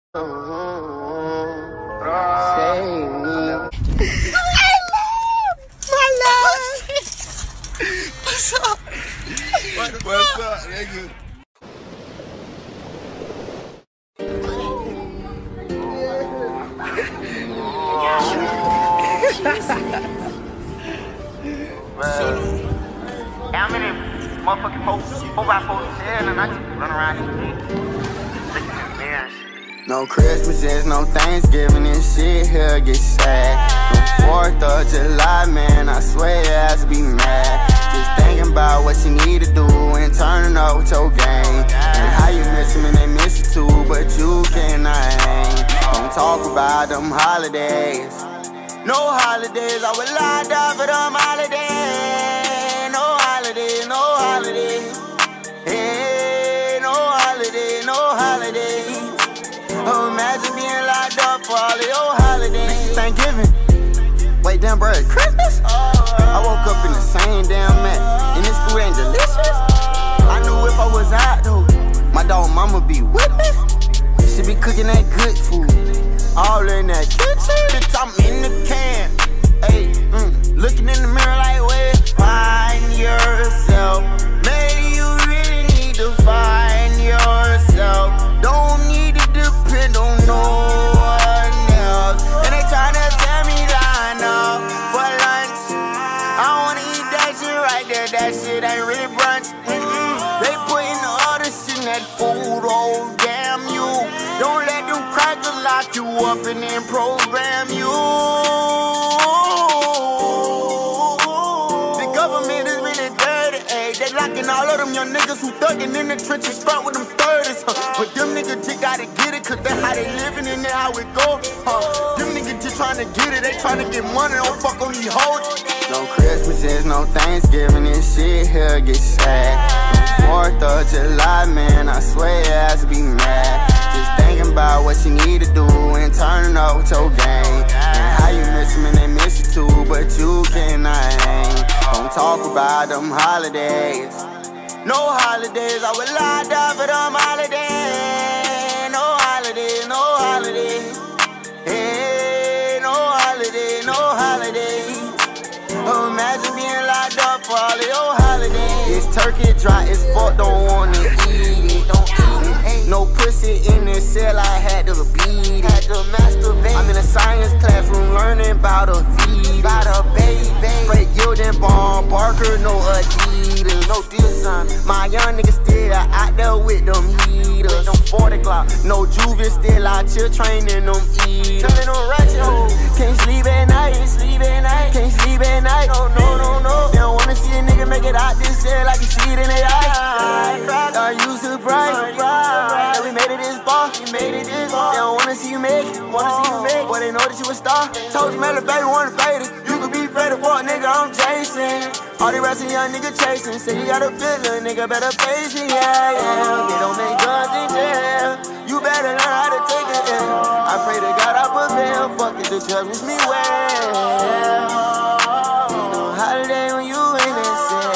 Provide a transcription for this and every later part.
Save me. My love. What's up? What's up, nigga? I'm in motherfucking 4x4 and I just run around this bitch. No Christmases, no Thanksgiving, this shit here get sad. No 4th of July, man, I swear your ass be mad. Just thinking about what you need to do and turning up with your game. And how you miss them and they miss you too, but you cannot hang. Don't talk about them holidays. No holidays, I would lie down for them holidays. No holidays, no holidays. Hey, no holiday, no holidays. Oh, imagine being locked up for all of your holidays. Thanksgiving. Wait, damn, bro, it's Christmas? I woke up in the same damn mat, and this food ain't delicious. I knew if I was out, though, my dog mama be with me. She be cooking that good food, all in that kitchen. Bitch, I'm in the can. Hey, looking in the mirror like, where? Find yourself. Maybe you really need to find yourself. Don't need to depend on no one else. And they tryna tell me line up for lunch. I wanna eat that shit right there. That shit ain't really brunch. They putting all the shit in that food. Oh damn you! Don't let them crackers lock you up and then program you. The government is really dirty. Ay. They locking all of them young niggas who thugging in the trenches, start with them 30s. But them niggas just gotta get it, cause that's how they living and that's how it go. Them niggas just tryna get it, they tryna get money, don't fuck on these hoes. No Christmases, no Thanksgiving, this shit here get sad. No 4th of July, man, I swear your ass be mad. Just thinking about what you need to do and turning up with your game. And how you miss them and they miss you too, but you cannot hang. Don't talk about them holidays. No holidays, I would lie down for them holidays. No holidays, no holidays. Hey, no holiday, no holidays. Oh, imagine being locked up for all of your holidays. This turkey dry as fuck, don't wanna eat it. Don't eat it. No pussy in this cell, I had to beat it. Had to masturbate. I'm in a science classroom learning about a fetus. About a baby. Straight Gildan Bond, Barker, no Adidas. No design. My young niggas still out there with them heaters. Them 40 Glock. No juvie still out here training them eaters. Telling them ratchet hoes. Can't sleep at night. Can't sleep at night. Can't sleep at night. No, no, no, no. They don't wanna see a nigga make it out this cell like you see it in their eyes. Are you surprised? That we made it this far. We made it this far. They don't wanna see you make it. Wanna see you make it. Boy, they know that you a star. Told you, man, the baby wanna fade it. You could be faded for a nigga, I'm chasing. All the rest of young nigga chasing. Say you got a feeling, nigga better face it, yeah, yeah. They don't make guns in jail. You better learn how to take it in. I pray to God I prevail. Fuck it, the judge wish me well. Ain't no holiday when you in that cell.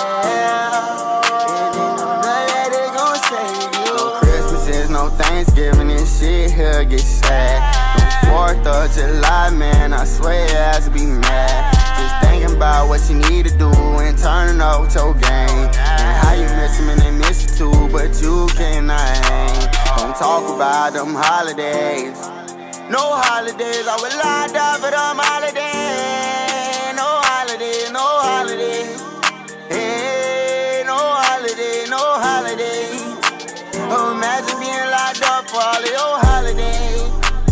And ain't no none that they gon' save you. No Christmases, no Thanksgiving, this shit here get sad. No 4th of July, man, I swear your ass be mad. Just thinking about what you need to do and turning up with your game. And how you miss them and they miss you too, but you cannot hang. Don't talk about them holidays. No holidays, I would lie down for them holidays. No holidays, no holidays. Hey, no holiday, no holidays. Oh, imagine being locked up for all of your holidays.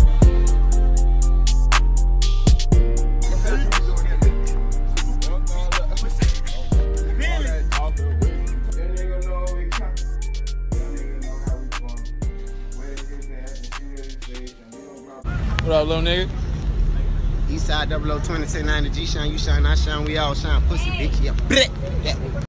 What up, little nigga? Eastside 0020, 1090 G shine, you shine, I shine, we all shine. Pussy bitch, yeah.